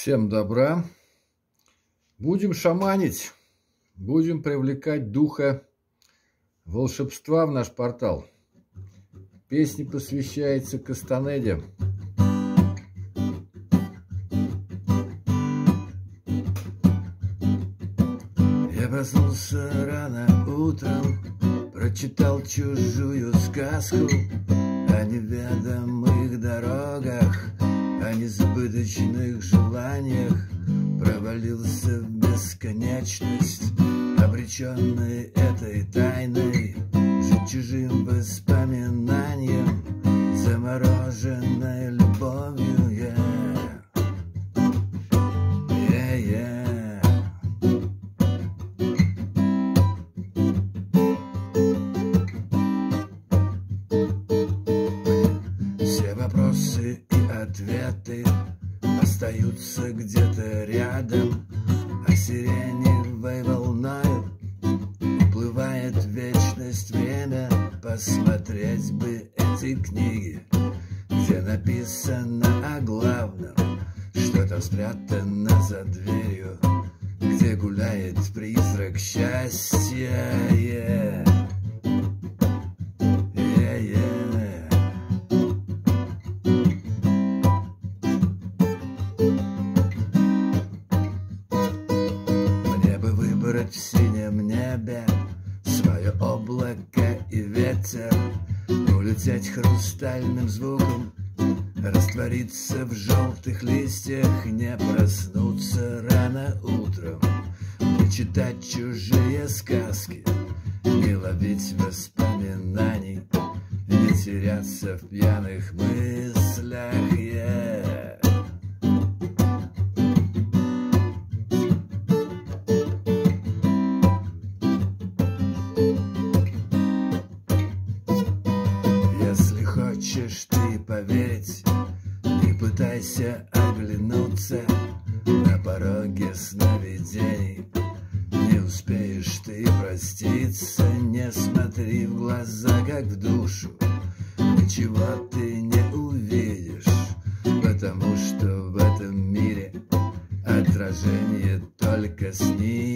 Всем добра. Будем шаманить, будем привлекать духа волшебства в наш портал. Песня посвящается Кастанеде. Я проснулся рано утром, прочитал чужую сказку о неведомых дорогах, о несбыточных желаниях, провалился в бесконечность, обреченный этой тайной, жить чужим воспоминанием, замороженной любовью. Все вопросы и ответы остаются где-то рядом, а сиреневой волною уплывает вечность, время. Посмотреть бы эти книги, где написано о главном, что там спрятано за дверью, где гуляет призрак счастья. В синем небе свое облако и ветер, улететь хрустальным звуком, раствориться в желтых листьях, не проснуться рано утром, не читать чужие сказки, не ловить воспоминаний, не теряться в пьяных мыслях. Если хочешь ты поверить, не пытайся оглянуться на пороге сновидений. Не успеешь ты проститься, не смотри в глаза, как в душу. Ничего ты не увидишь, потому что в этом мире отражение только снизу.